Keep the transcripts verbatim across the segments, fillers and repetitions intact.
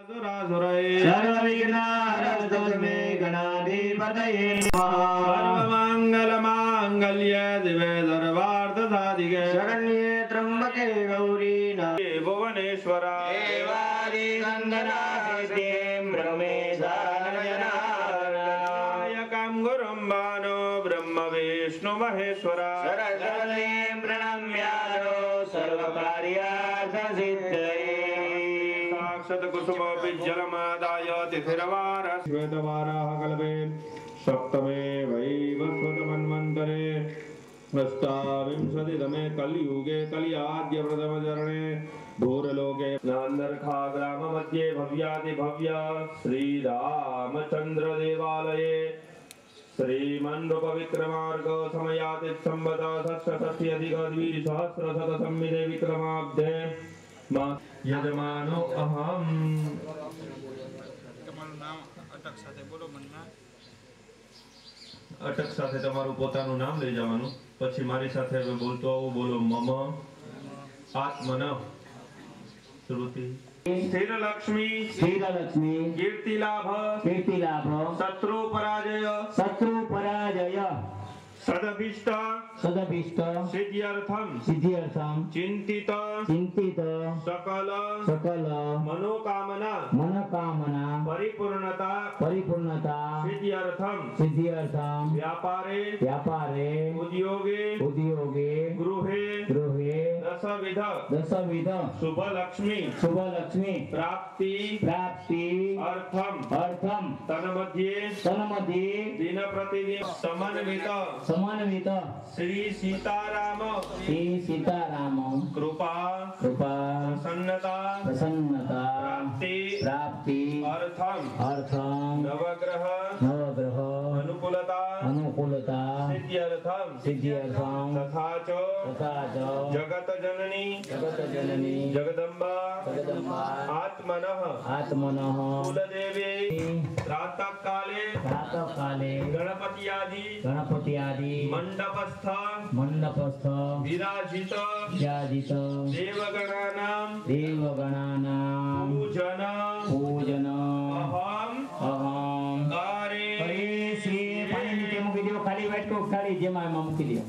सर्वविघ्नहरस्मे गणाधिपतये सर्वमङ्गलमाङ्गल्ये दिवे सर्वार्थसाधिके शरण्ये त्र्यम्बके गौरी भुवनेश्वरा ब्रह्मेशानयनायकं गुरुं भानो ब्रह्म विष्णु महेश्वरा प्रणम्यानो सर्वकार्यार्थसिद्धये कुसुमोपिज्जलमादाय तिथिरवार श्वेतवाराः कल्पे सप्तमे वैवस्वतमन्वन्तरे अष्टाविंशतितमे कलियुगे कलियाद्य प्रथमचरणे भूरलोके नान्दर्खा ग्राममध्ये भव्यातिभव्य श्रीरामचन्द्र देवालये श्रीमन्नृपविक्रमार्क समयाति संवत षट्षष्ट्यधिकद्विसहस्रशतसंमिते विक्रमाब्धे यजमानो अहम તમારું નામ અટક સાથે બોલો મનના અટક સાથે તમારું પોતાનું નામ લઈ જવાનું પછી મારી સાથે હવે બોલતો આવું બોલો મમ આત્મન શ્રુતિ સ્થિર લક્ષ્મી स्थिर लक्ष्मी કીર્તિ લાભ कीर्ति लाभ શત્રુ પરાજય शत्रु पराजय સદભિષ્ટ सदभिष्ट સિદ્ધ્યર્થમ सिद्ध्यर्थम ચિંતિત चिंतित सकल सकल मनोकामना मनोकामना परिपूर्णता परिपूर्णता सिद्ध्यर्थम सिद्ध्यर्थम व्यापारे व्यापारे उद्योगे उद्योगे गृहे गृहे दशविध दशविध शुभ लक्ष्मी शुभ लक्ष्मी प्राप्ति प्राप्ति अर्थम अर्थम तन्मध्ये तन्मध्ये दिन प्रतिदिन समन्वित समन्वित श्री सीताराम श्री सीताराम कृपा कृपा प्रसन्नता प्रसन्नता प्राप्ति प्राप्ति अर्थम अर्थम नवग्रह नवग्रह अनुकूलता अनुकूलता सिद्ध्यर्थम सिद्ध्यर्थम तथा च तथा च जगत जननी जगत जननी जगदम्बा जगदम्बा आत्मनः आत्मनः कुलदेवी प्रातः काले प्रातः काले गणपति आदि गणपति आदि मंडपस्थ मंडपस्थ विराजित विराजित देवगणानां देवगणानां पूजन पूजन अहम अहम करे કરીશી પાણી નીચે મૂકી દો ખાલી વાટકો ખાલી જેમાં એમાં મૂકી દો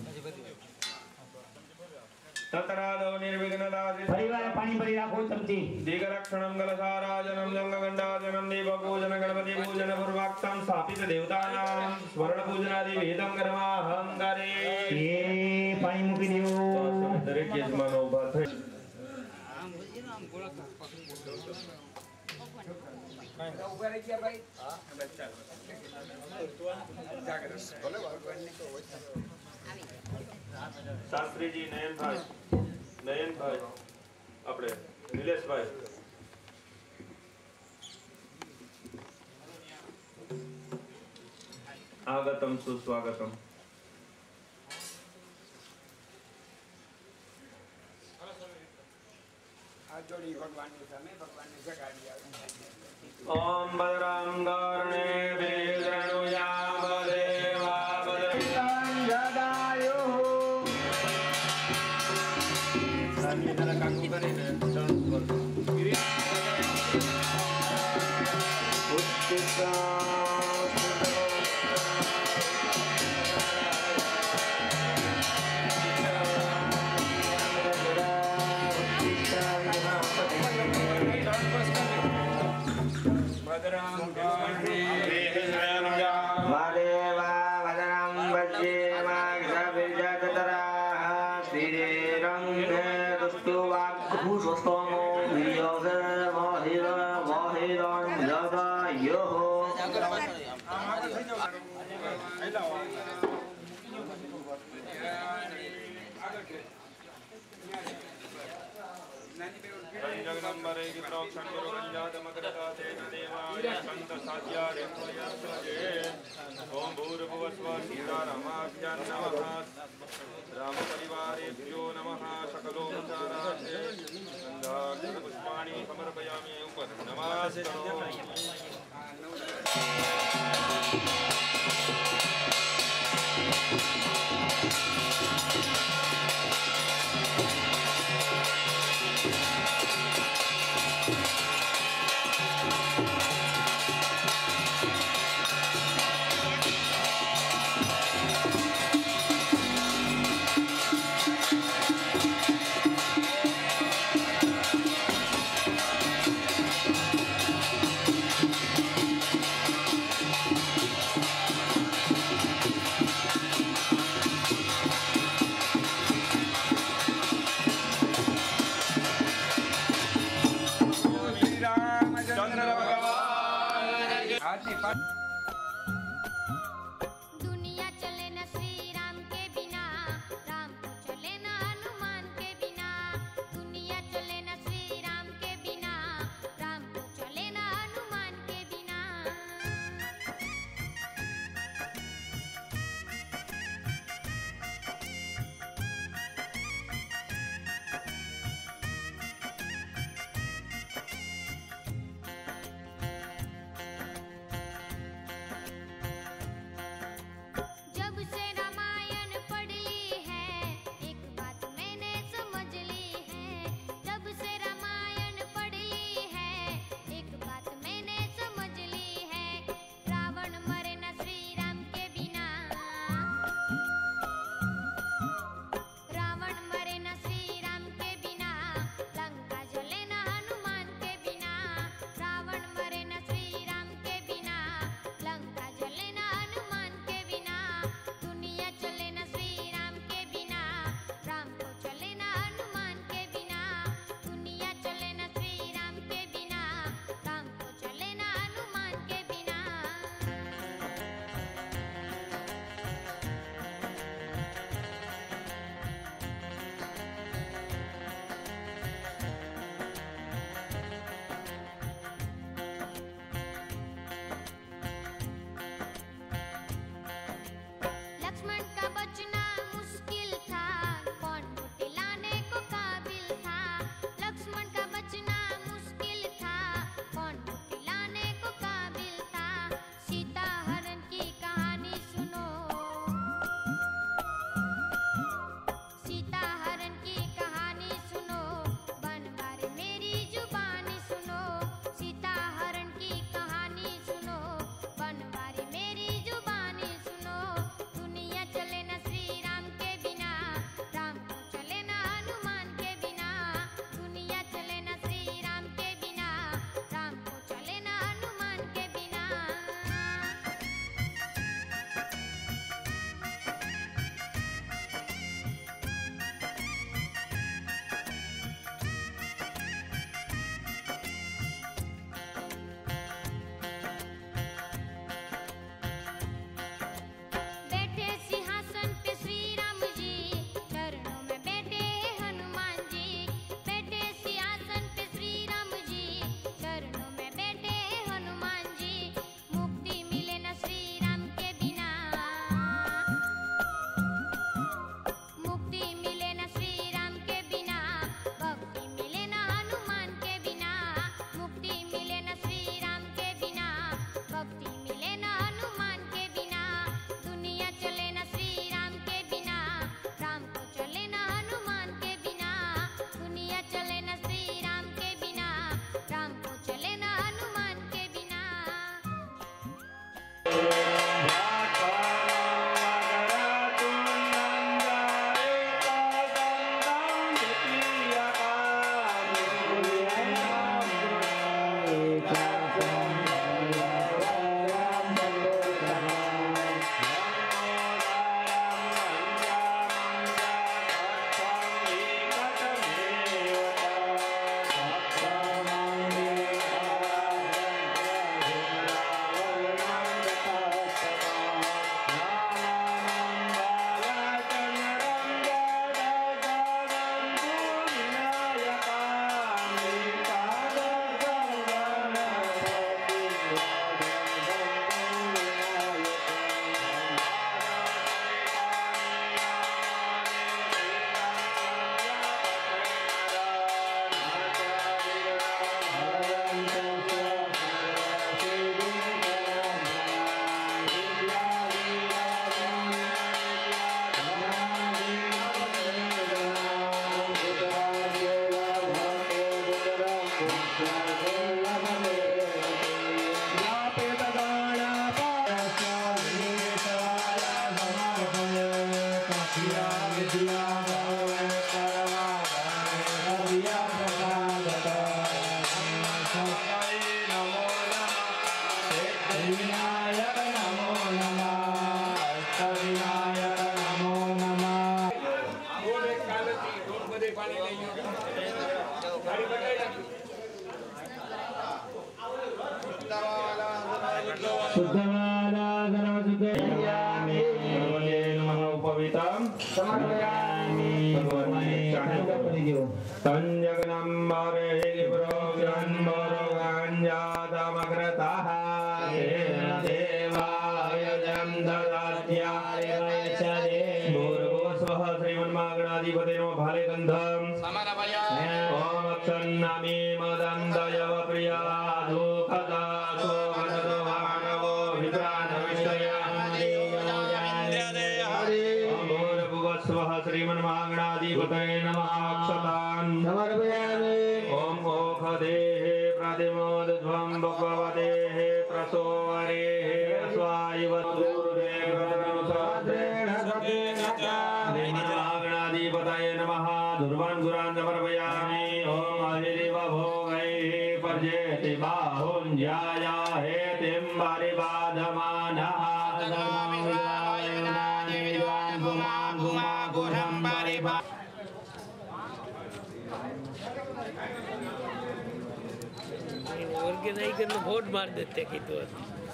ततरादौ निर्विघ्नता પરિવારે પાણી ભરી રાખો ચમચી दीघरक्षणं गलसाराजनं जंगगंडाजनं देवपूजन गणपति पूजन पूर्वाक्तं स्थापित देवतानां स्वर्ण पूजनादि वेदं कर्माहं करे એ પાણી મૂકી દો दरेक यजमानो ઊભા થઈ શાસ્ત્રીજી નયનભાઈ નયનભાઈ આપણે નિલેશભાઈ આગતમ સુસ્વાગતમ ओम बलराम गौरणे वेदनुयामदेवा बलरांजदायो सामने जरा काकू करे ने टर्न कर उत्तिका जगदम्बरे गिप्रोक्षण गुरु गंजात मकरता तेज देवाय संत साध्या रेखोयस्वजे ओम भूर्भुवस्व सीतारामाभ्यां नमः राम परिवारेभ्यो नमः सकलोपचारार्थे गन्धाक्षर पुष्पाणि समर्पयामि ऊपर नमस्ते શુદ્ધવાલા સર્વશુદ્ધયામિ ભગવતે નમઃ ઉપવિતમ સમર્પયામિ સંજગનમ મારે પ્રોગ્રન્મોરગાન્યાતમગ્રતઃ દેવાય જમ દદાત્યાય વૈચરે ભૂર્ભુવઃ શ્રીમન્માગણાધિપતે નમઃ ભાલે ગંધમ ઓમ અક્ષન્નામે મદંતયવ પ્રિયા દુઃખદા સોગદો વાનવો ભૂર્ભુવઃ શ્રીમન્માગણાધિપતે નમઃ અક્ષતાન સમર્પયામિ ઓમ ઓખદેઃ પ્રતિમોદધ્વં ભગવદેઃ પ્રસોવરેઃ સ્વાયવત્રેણ નમઃ દુર્વાન ગુરાન સમર્પયામિ ઓમ હરિદેવ ભોગૈઃ પર્જેતિ બાહુંજ્યાયા હેતિં પરિબાધમાનઃ ऑर्गेनाइजर ने वोट मार देते कि तो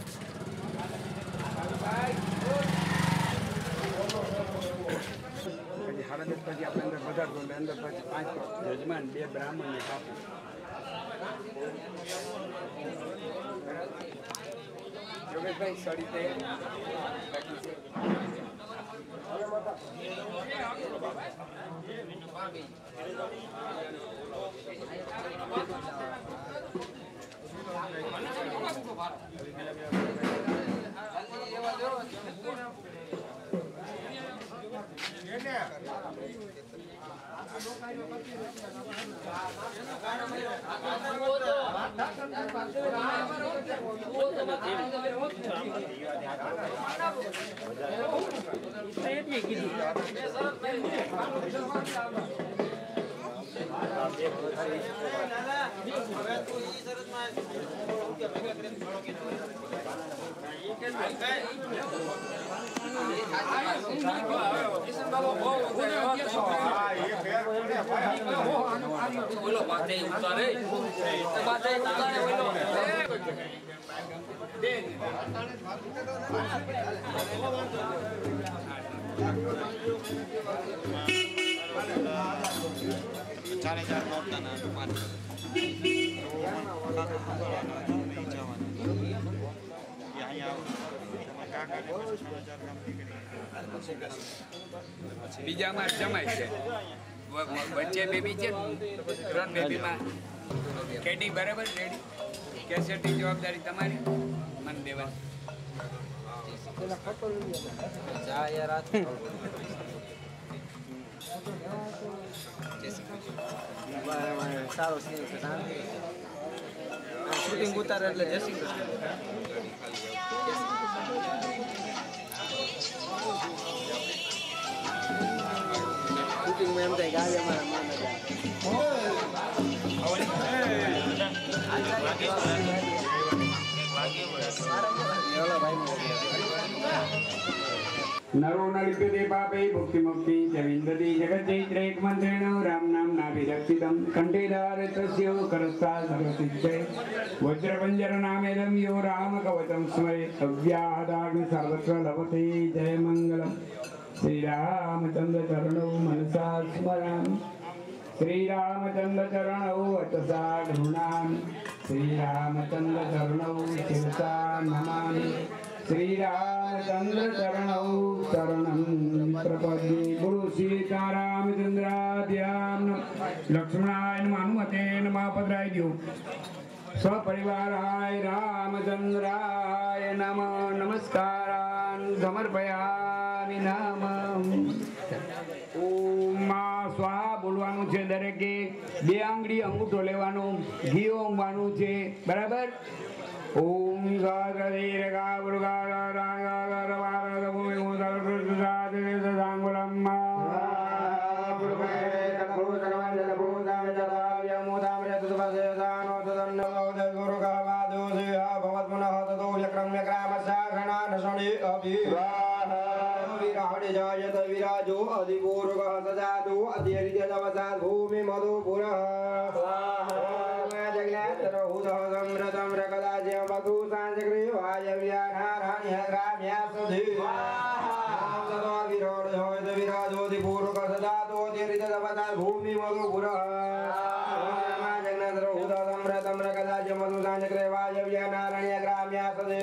હાડા દસ પછી આપણે અંદર વધારતો એટલે અંદર પછી પાંચ યજમાન બે બ્રાહ્મણ ને બાપુ યોગેશભાઈ સડી બોલો બાતે ઉતારે બાતે ઉતારે બોલો ચારે ચાર નોટના ના પાંચ બીજામાં જમાય છે વચ્ચે બેબી છે ત્રણ બેબીમાં કેડી બરાબર રેડી કેસેટની જવાબદારી તમારી મને દેવાની સારો શૂટિંગ ઉતારે એટલે જય શ્રી કૃષ્ણ શૂટિંગમાં એમ થાય ગાડી અમારા નરો નલિપ્યતે પાપે ભુક્તિ મુક્તિ ચ વિંદતિ જગજ્જૈત્રેક મંત્રેણ રામ નામ નાભિરક્ષિતમ કંઠેધાર તસ્ય કરસ્થા સર્વસિદ્ધે વજ્રપંજર નામેદમ યો રામ કવચમ સ્મરે અવ્યાહદાગ્નિ સર્વત્ર લભતે જય મંગલમ શ્રી રામચંદ્ર ચરણો મનસા સ્મરામિ શ્રી રામચંદ્ર ચરણો વચસા ગૃણામિ શ્રી રામચંદ્ર ચરણો શિરસા નમામિ श्री रामचंद्र चरणौ शरणं प्रपद्ये गुरु सीतारामचंद्राभ्यां लक्ष्मणाय नमः हनुमते नमः पधराई दो सपरिवाराय रामचंद्राय नमः नमस्कारान् समर्पयामि नमः ओम માં સ્વાહા બોલવાનું છે દરેકે બે આંગળી અંગૂઠો લેવાનો ઘી ઊંઘવાનું છે બરાબર ओम सागरीर गावुर्गार रागार वारद भूमि मुदर प्रसाद सांगुलम्मा गुरुमे तभूतनवंदन भूतान जलाव्य मुदाम यतुपसे दानो तदन्नवद गुरुगावादो सेहा भवत्मनः ततो यक्रम्य ग्रामसाघना नशनि अभिवाह विराड जायत विराजो अधिपूर्वः सदादो अधिहरित तवसाद भू भूमि मधुपुरः जगन्नाथरहुदः समृतं रकदाज्यं मधु सांचक्रिय वायव्यानाराण्य ग्राम्या सुधी ततो विरोधोद विराजोति पूर्वक सदा तोति हृदयवता भूमि मधुपुरः जगन्नाथरहुदः समृतं रकदाज्यं मधु सांचक्रिय वायव्यानाराण्य ग्राम्या सुधी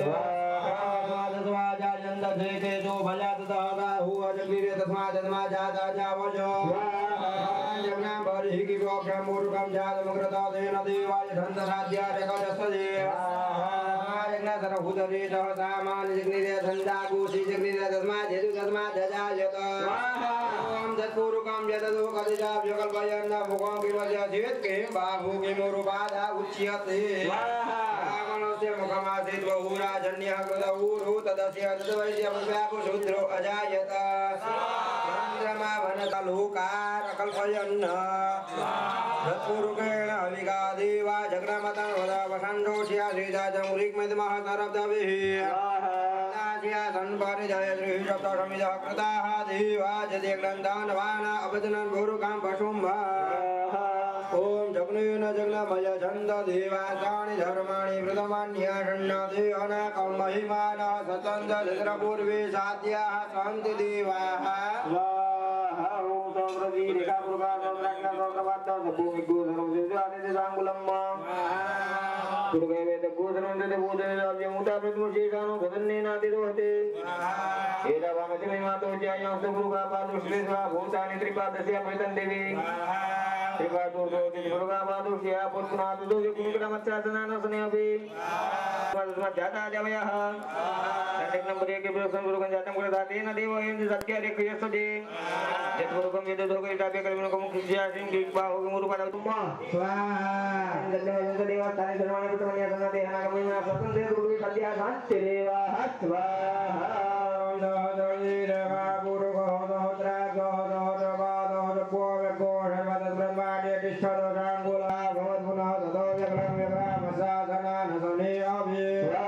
तेजो भजात दादा हुआ जगवीर तस्मात् तस्मात् जाता जावजो जगन्नाथ बरि की प्रोक्षम मूर्खम जात मग्रता देन देवाय धनराज्य जगदस्तदे जगन्नाथ रहुदरे सामान जगनीर धंदा गोसी जगनीर तस्मात् जेतु तस्मात् जायत ओम तत्पूर्वकम यतदो कदिजा योगल्पयन मुखम विवज्य जेत के बाहु के मोरुपादा उच्यते रावणस्य मुखमासीत् बहुराजन्य कृतऊरु तदस्य तद्वैद्य व्यापु शूद्रो अजायत चन्द्रमा वनतलोकार कल्पयन् तत्पूर्वकेण हविका देवा जग्रमतं वदा वसन्तोष्या श्रीजातं ऋग्मदमः सरब्दभिः तास्या सन्परिजय श्रीशब्दसमिदः कृताः देवा जदिग्रन्थान् अवदनन् गुरुकां पशुम्भ ओम जगनेन जगनमय छन्द देवासानि धर्माणि प्रथमान्याषण्णदेहना कमहिमान सतन्द चन्द्रपूर्वे साध्याः सन्ति देवाः स्वाहा ओम समृद्धि रेखा पुरुषा समरज्ञ समरवाद भूमि गोधर्म देवानि सांगुलम् दुर्गे वेद गोधर्म देव बोधने अव्यमुता प्रमुशेषानो भदन्नेनादिरोहते एतावामति मातो जयं सुगुरुगा पादुश्रेष्ठा भूतानि त्रिपादस्य प्रतन् देवी त्रिपादुर्गो दुर्गा पादुष्या पुष्पनाथ दुर्गे कुंकुमच्चासनान सनेपि जाता जवयः नंबरे के प्रसंग गुरुगं जातम गुरुदातेन देवयं सत्य रेखयसदे यद्गुरुगं यद्दोगैतापे कल्पनकं मुख्यस्यासिं दिक्बाहो मुरुपादतुम्मा स्वाहा जन्मयं देवतानि सर्वाणि प्रथमन्या सन्नते हनागमयना स्वतन्त्रे गुरुवे सद्या शान्ति देवाः स्वाहा नमोदीरवा पुरुषो नमोद्रा गौरववादो पोवेको सर्वतः ब्रह्माण्डे तिष्ठतो रांगुला भवद्गुणः ततो व्यग्रं व्यग्रामसाधनान सने अभि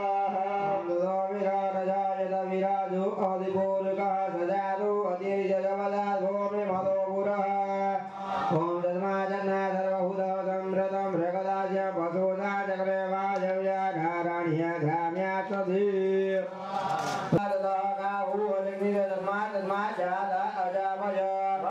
विराजो अधिपूर्वकः सजातो अतिर्जवदा भूमि मधुपुरः ओम तस्माज्जन्नाथ सर्वभूतः समृतं मृगदास्य पशूना चक्रे वायव्या धाराण्य ग्राम्या सधी तस्मात् तस्मात् जाता अजावय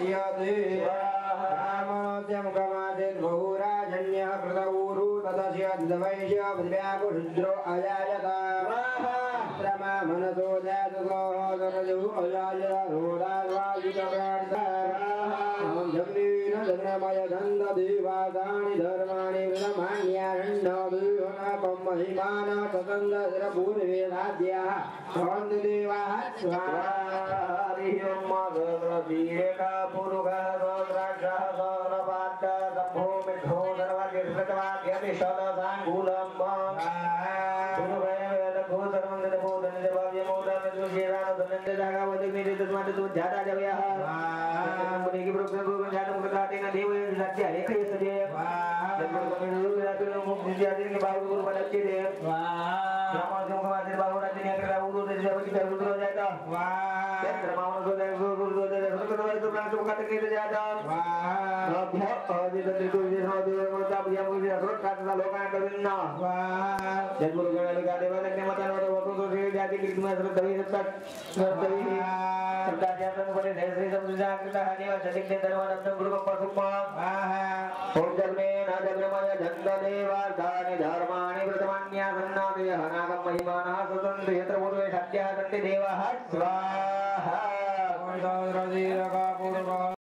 मुखमासीत् बहुराजन्यः कृतऊरु तदस्य द्वैष्य व्याकुशुद्रो अजायत रमा मनसो जातुकोहरजु अजाय रोदावायुतप्रार्थां जगदीन जगन्मय धन्द देवादानि धर्माणि प्रथमान्याषण्णदेहनापं महिमान सतन्द पूर्वेदाद्याः भवन्तु देवाः स्वाहा हरिः ओं मधुरवीरेका पुरुषः सहस्राक्षः सहस्रपाद सम्भो मिठो सर्वाद्यश्रतवाद्यतिशतसाङ्गुलं जाता जवयः मुनि की प्रभु प्रभु जातम कृतातेन देवयं सत्य रेखयसदे जन्मगमनो मुक्तिजातिन के बाहु गुरु पदच्चे दे ब्रह्मणो मुखमासीत् बाहुराजन्य कृता उदो देशवति रुद्रो जाता चन्द्रमानो सोदय गुरु सोदय सुकृतवै सुप्रांशो कतकेत जाता अभ्य अदितत्रिको देशोदेव मोता भयमुनि असुरकातसा लोकान्तविन्ना जन्मगुरु गणलिका देवतज्ञ मतनो वतुतो श्री जाति कृष्ण श्रद्धवि सत्त श्रद्धवि सत्ताजातन परे श्री समुद्रजाकृता देव सदिग्ने धर्मरत्न गुरुकं पशुमा ओम जन्मे न जन्मय जन्म देवार्धानि धर्माणि प्रथमान्यासन्नादय हनागं महिमानः स्वतन्त्र यत्र पूर्वे सत्याः सन्ति देवाः स्वाहा ओम